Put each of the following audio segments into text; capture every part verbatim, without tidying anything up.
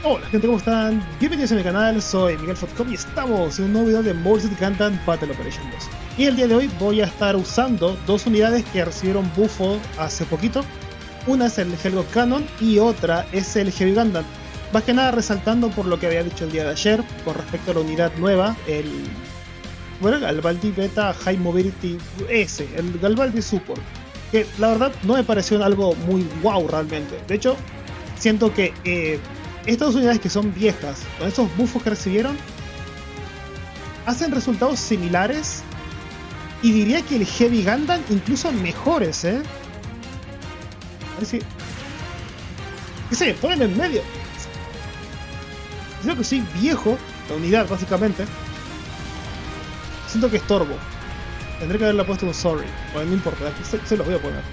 Hola gente, ¿cómo están? Bienvenidos a mi canal, soy Miguel Fotcom y estamos en un nuevo video de Mobile Suit Gundam Battle Operation dos. Y el día de hoy voy a estar usando dos unidades que recibieron buffo hace poquito. Una es el Hellgott Cannon y otra es el Heavy Gundam. Más que nada resaltando por lo que había dicho el día de ayer con respecto a la unidad nueva, el... bueno, Galvaldi Beta High Mobility S, el Galvaldi Support. Que la verdad no me pareció algo muy wow realmente. De hecho, siento que... Eh, estas dos unidades que son viejas, con estos buffos que recibieron, hacen resultados similares y diría que el Heavy Gundam incluso mejores, ¿eh? A ver si... ¿Qué se ponen en medio? Creo que soy viejo, la unidad básicamente. Siento que estorbo. Tendré que haberla puesto un sorry. Bueno, no importa, aquí se, se los voy a poner.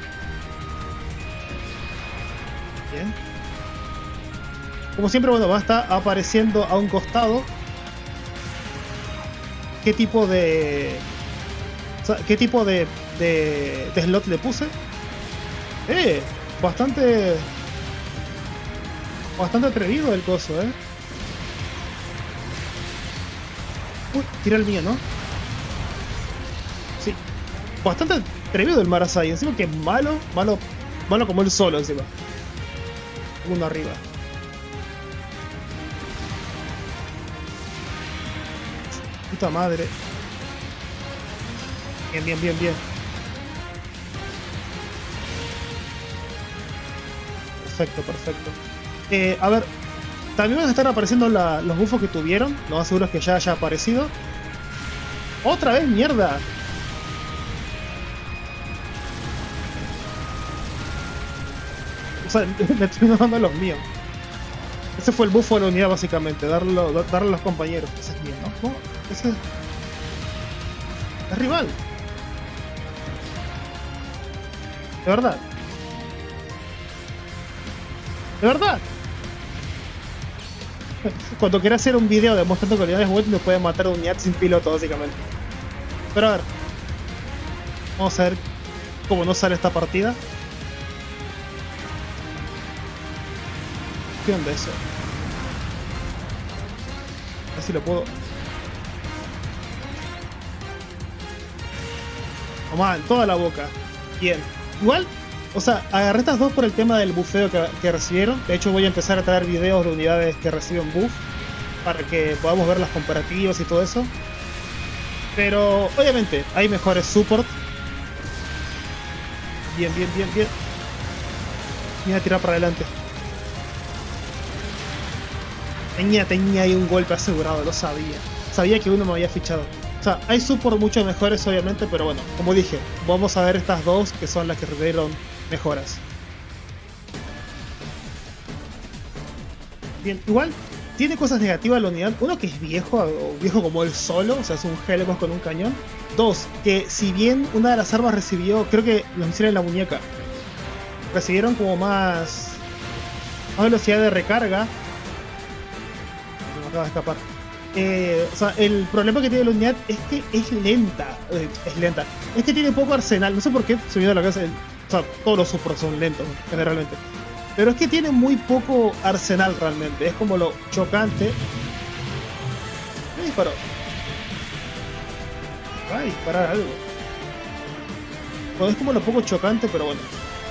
Bien. Como siempre, bueno, va a estar apareciendo a un costado qué tipo de... O sea, qué tipo de, de, de slot le puse. Eh, bastante... Bastante atrevido el coso, eh. Uy, tira el mío, ¿no? Sí. Bastante atrevido el Marasai. Encima que malo, malo, malo como él solo encima. Uno arriba. Puta madre. Bien, bien, bien, bien. Perfecto, perfecto. Eh, a ver, también van a estar apareciendo la, los buffos que tuvieron. Lo más seguro es que ya haya aparecido. ¡Otra vez, mierda! O sea, me estoy dando los míos. Ese fue el buffo de la unidad básicamente, darlo, darle a los compañeros. Ese es mío, ¿no? ¿No? Ese es rival. De verdad. De verdad. Cuando quiera hacer un video demostrando que unidades web nos puede matar a una unidad sin piloto básicamente. Pero a ver. Vamos a ver cómo nos sale esta partida. ¿Qué onda eso? A ver si lo puedo... Toma, en toda la boca. Bien. Igual, o sea, agarré estas dos por el tema del buffeo que, que recibieron. De hecho, voy a empezar a traer videos de unidades que reciben buff para que podamos ver las comparativas y todo eso. Pero, obviamente, hay mejores support. Bien, bien, bien, bien. Voy a tirar para adelante. Tenía, tenía ahí un golpe asegurado, lo sabía. Sabía que uno me había fichado. O sea, hay support mucho mejores obviamente, pero bueno, como dije, vamos a ver estas dos que son las que recibieron mejoras. Bien, igual tiene cosas negativas la unidad. Uno, que es viejo, o viejo como él solo, o sea, es un Hellgott con un cañón. Dos, que si bien una de las armas recibió, creo que los misiles en la muñeca, recibieron como más, más velocidad de recarga. Me acaba de escapar. Eh, o sea, el problema que tiene la unidad es que es lenta. Eh, es lenta. Es que tiene poco arsenal. No sé por qué se me dio a la cabeza. El, o sea, todos los supports son lentos, generalmente. Pero es que tiene muy poco arsenal realmente. Es como lo chocante. Me disparó. Va a disparar algo. Bueno, es como lo poco chocante, pero bueno.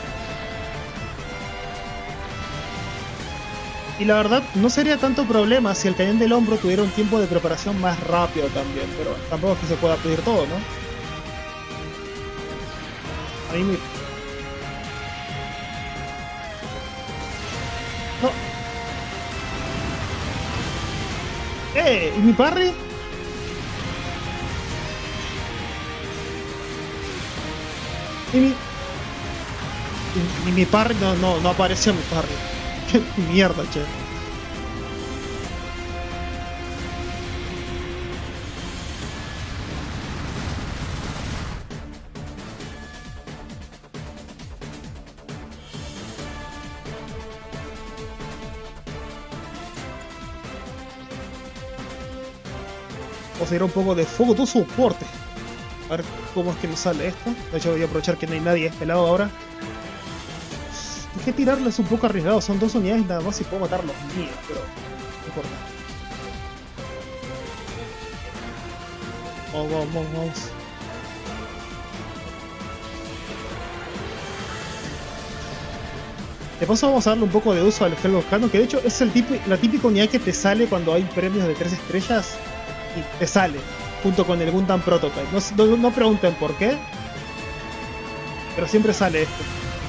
Y la verdad, no sería tanto problema si el cañón del hombro tuviera un tiempo de preparación más rápido también, pero tampoco es que se pueda pedir todo, ¿no? Ahí me... No. ¡Eh! ¿Y mi parry? ¿Y mi... Y, y mi parry? No, no, no apareció mi parry. ¡Qué mierda, che! Vamos a ir un poco de fuego tu soporte. A ver cómo es que me sale esto. De hecho voy a aprovechar que no hay nadie de este lado ahora. que tirarles un poco arriesgado. Son dos unidades nada más y puedo matar los míos, pero no importa. Vamos, vamos, vamos, vamos. De paso vamos a darle un poco de uso al Helgos Canon, que de hecho es el tipo, la típica unidad que te sale cuando hay premios de tres estrellas y te sale, junto con el Gundam Prototype. No, no, no pregunten por qué, pero siempre sale esto.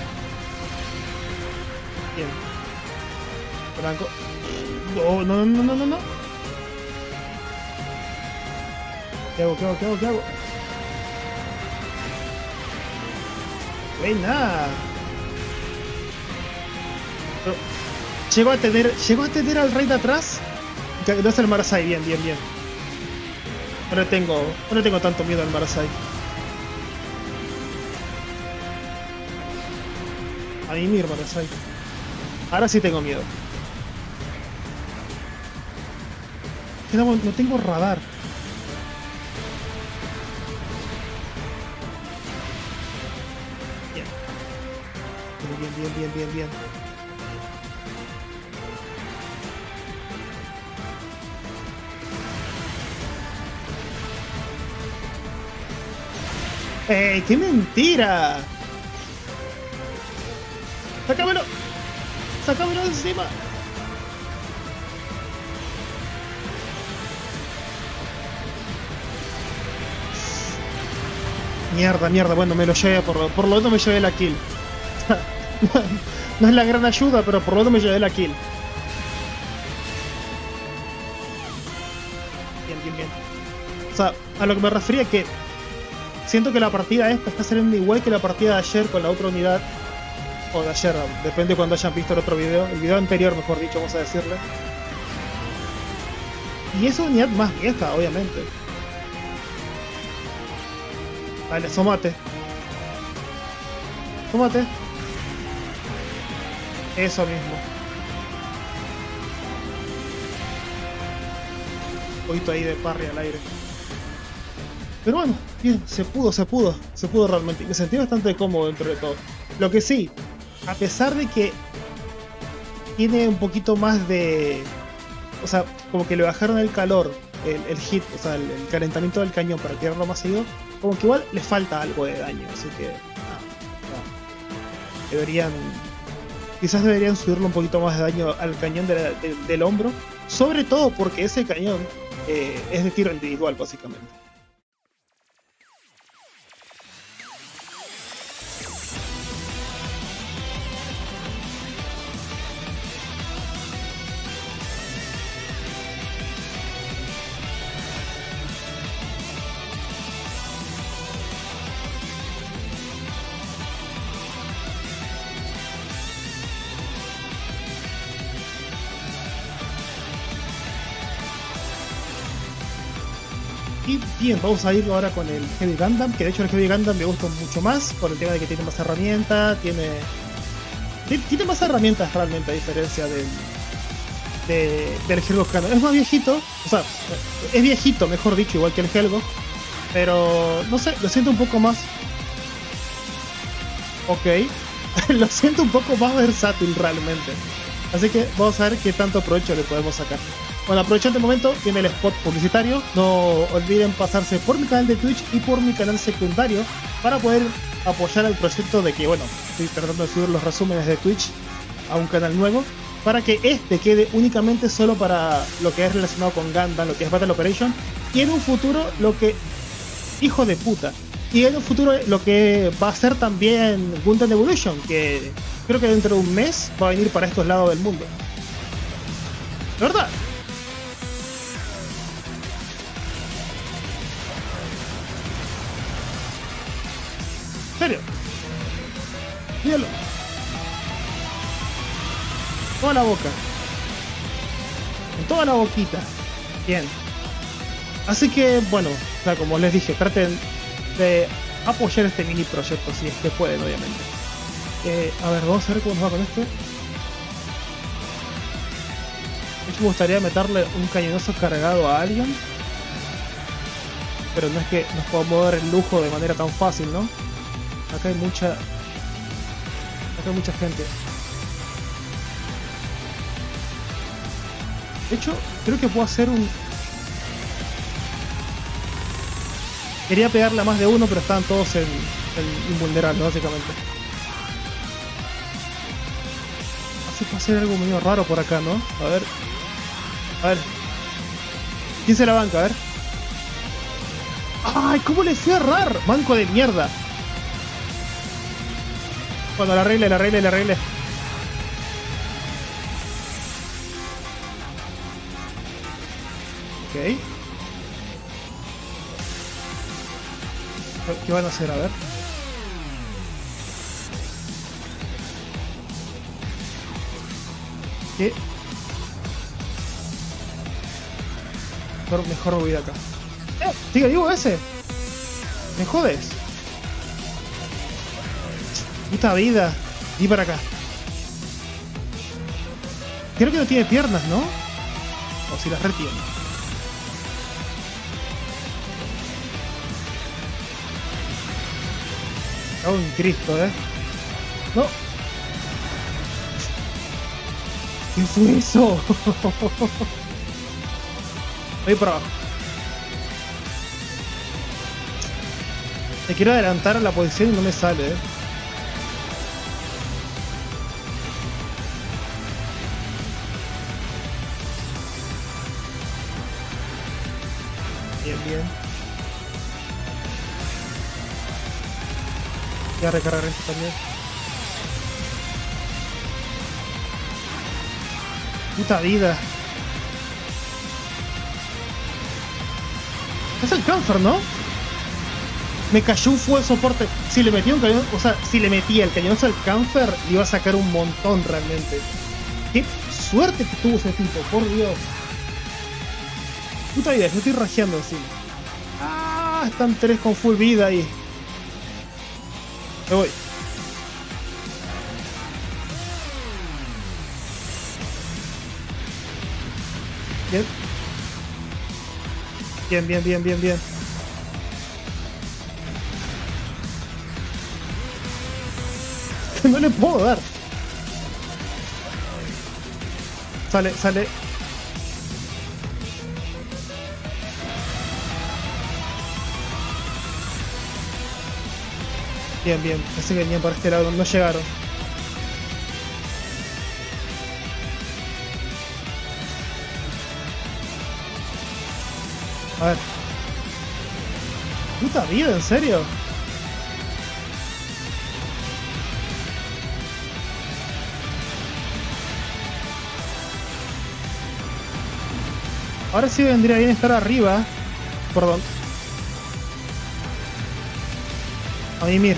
Bien. Blanco. No, no, no, no, no, no. ¿Qué hago, qué hago, qué hago, qué hago? Buena. Pero, llego a tener, llego a tener al rey de atrás. No es el Marasai, bien, bien, bien. No le tengo, no le tengo tanto miedo al Marasai. A mí mismo, Marasai. Ahora sí tengo miedo. No, no tengo radar. Bien. Bien, bien, bien, bien, bien. ¡Ey, qué mentira! ¡Sácamelo! ¡Sácamelo de encima! Mierda, mierda, bueno, me lo llevé, por, por lo menos me llevé la kill. no, no es la gran ayuda, pero por lo menos me llevé la kill. Bien, bien, bien. O sea, a lo que me refería que siento que la partida esta está saliendo igual que la partida de ayer con la otra unidad. O de ayer, depende de cuando hayan visto el otro video. El video anterior, mejor dicho, vamos a decirle. Y es una unidad más vieja, obviamente. Vale, asómate. Asómate. Eso mismo. Un poquito ahí de parry al aire. Pero bueno, bien, se pudo, se pudo. Se pudo realmente. Me sentí bastante cómodo dentro de todo. Lo que sí, a pesar de que tiene un poquito más de... O sea, como que le bajaron el calor, el, el hit, o sea, el, el calentamiento del cañón para tirarlo más seguido, como que igual le falta algo de daño, así que... Ah, no. Deberían... Quizás deberían subirle un poquito más de daño al cañón de la, de, del hombro, sobre todo porque ese cañón eh, es de tiro individual, básicamente. Y bien, vamos a ir ahora con el Heavy Gundam, que de hecho el Heavy Gundam me gusta mucho más por el tema de que tiene más herramientas, tiene tiene más herramientas realmente a diferencia del de, del Helgos Canon. Es más viejito, o sea, es viejito, mejor dicho, igual que el Helgos, pero no sé, lo siento un poco más. Ok, lo siento un poco más versátil realmente. Así que vamos a ver qué tanto provecho le podemos sacar. Bueno, aprovechando el momento, viene el spot publicitario. No olviden pasarse por mi canal de Twitch y por mi canal secundario para poder apoyar el proyecto de que, bueno, estoy tratando de subir los resúmenes de Twitch a un canal nuevo, para que este quede únicamente solo para lo que es relacionado con Gundam, lo que es Battle Operation, y en un futuro lo que... hijo de puta. Y en un futuro lo que va a ser también Gundam Evolution, que creo que dentro de un mes va a venir para estos lados del mundo. ¿De verdad? ¿En serio? Míralo. Toda la boca. En toda la boquita. Bien. Así que, bueno, o sea, como les dije, traten de apoyar este mini proyecto si es que pueden, obviamente. Eh, a ver, vamos a ver cómo nos va con este. De hecho, me gustaría meterle un cañonazo cargado a alguien, pero no es que nos podamos dar el lujo de manera tan fácil, ¿no? Acá hay mucha... Acá hay mucha gente. De hecho, creo que puedo hacer un... Quería pegarle a más de uno, pero estaban todos en, en invulnerables, básicamente. Así puede hacer algo medio raro por acá, ¿no? A ver. A ver. ¿Quién se la banca? A ver. ¡Ay! ¿Cómo le fui a errar? Banco de mierda. Cuando la arregle, la arregle, la arregle. Ok. ¿Qué van a hacer? A ver. ¿Qué? Mejor, mejor voy de acá. ¡Eh! ¡Sigue vivo ese! ¿Me jodes? Puta vida. Y para acá. Creo que no tiene piernas, ¿no? O si las retiene. Cago en Cristo, ¿eh? No. ¿Qué fue eso? Voy por abajo. Te quiero adelantar a la posición y no me sale, ¿eh? Bien, bien. Voy a recargar esto también. Puta vida. Es el cáncer, ¿no? Me cayó un fuego de soporte. Si le metía un cañón, o sea, si le metía el cañonazo al cáncer, le iba a sacar un montón realmente. Qué suerte que tuvo ese tipo, por Dios. Puta vida, yo estoy rajeando encima. Ah, están tres con full vida ahí. Me voy. Bien. Bien, bien, bien, bien, bien. No le puedo dar. Sale, sale. Bien, bien. Pensé que venían por este lado. No llegaron. A ver. Puta vida, ¿en serio? Ahora sí vendría bien estar arriba. Perdón. A mimir.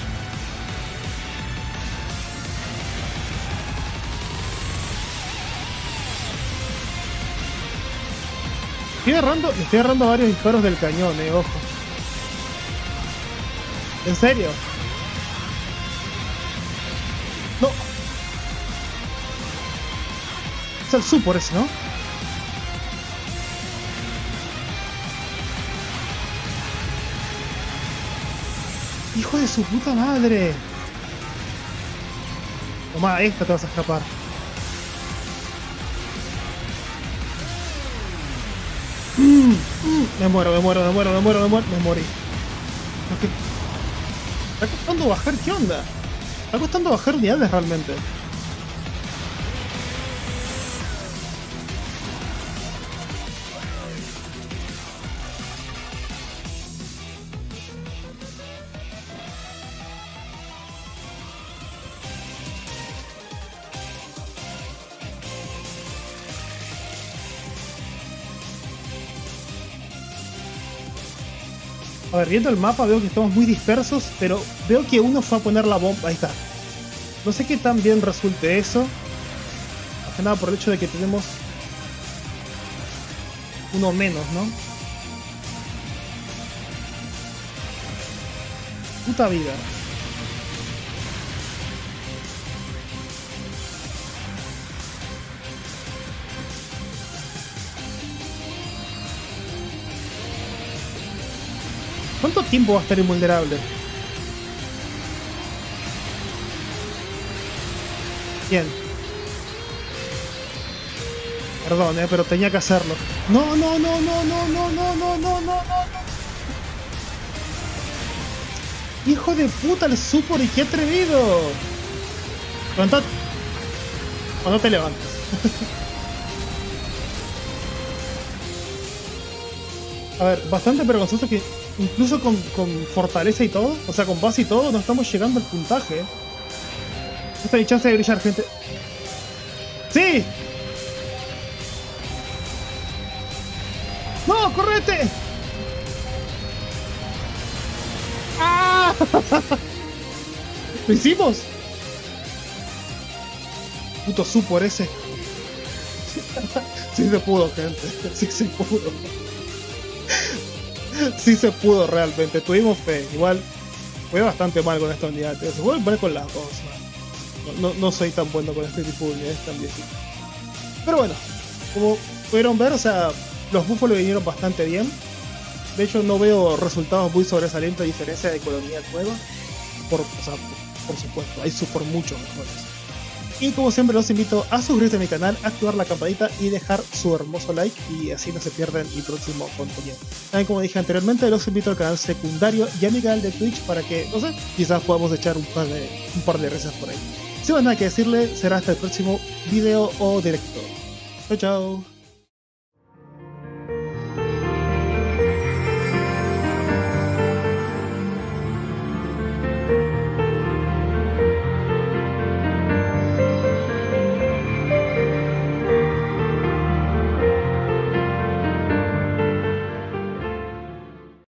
Estoy agarrando, me estoy agarrando varios disparos del cañón, eh, ojo. ¿En serio? No. Es el super ese, ¿no? ¡Hijo de su puta madre! Toma, esta te vas a escapar. Mm, mm, me muero, me muero, me muero, me muero, me muero, me morí. Okay. Está costando bajar, ¿qué onda? Está costando bajar unidades realmente. A ver, viendo el mapa veo que estamos muy dispersos, pero veo que uno fue a poner la bomba. Ahí está. No sé qué tan bien resulte eso. Más que nada por el hecho de que tenemos uno menos, ¿no? Puta vida. ¿Cuánto tiempo va a estar invulnerable? Bien. Perdón, eh, pero tenía que hacerlo. No, no, no, no, no, no, no, no, no, no, no. Hijo de puta, el support y qué atrevido. Levantate. O no te levantas. A ver, bastante vergonzoso que incluso con, con fortaleza y todo, o sea, con base y todo, no estamos llegando al puntaje. Esta es mi chance de brillar, gente. ¡Sí! ¡No, correte! ¡Ah! ¿Lo hicimos? Puto support ese. Sí se pudo, gente. Sí se pudo. Sí se pudo realmente. Tuvimos fe. Igual fue bastante mal con esta unidad. Se puede poner con las dos. No, no, no soy tan bueno con este tipo de unidades tan viejitas. Pero bueno, como pudieron ver, o sea, los buffos le vinieron bastante bien. De hecho, no veo resultados muy sobresalientes a diferencia de economía nueva. Por, o sea, por, por supuesto, hay support mucho mejores. Y como siempre los invito a suscribirse a mi canal, activar la campanita y dejar su hermoso like y así no se pierden mi próximo contenido. También como dije anteriormente, los invito al canal secundario y a mi canal de Twitch para que, no sé, quizás podamos echar un par de, un par de risas por ahí. Sin más nada que decirle, será hasta el próximo video o directo. Chao, chao.